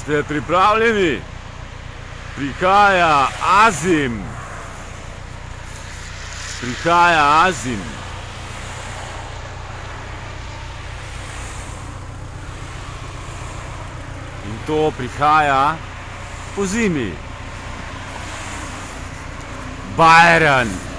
Ste pripravljeni? Prihaja Azim. Prihaja Azim. In to prihaja po zimi. Bajran.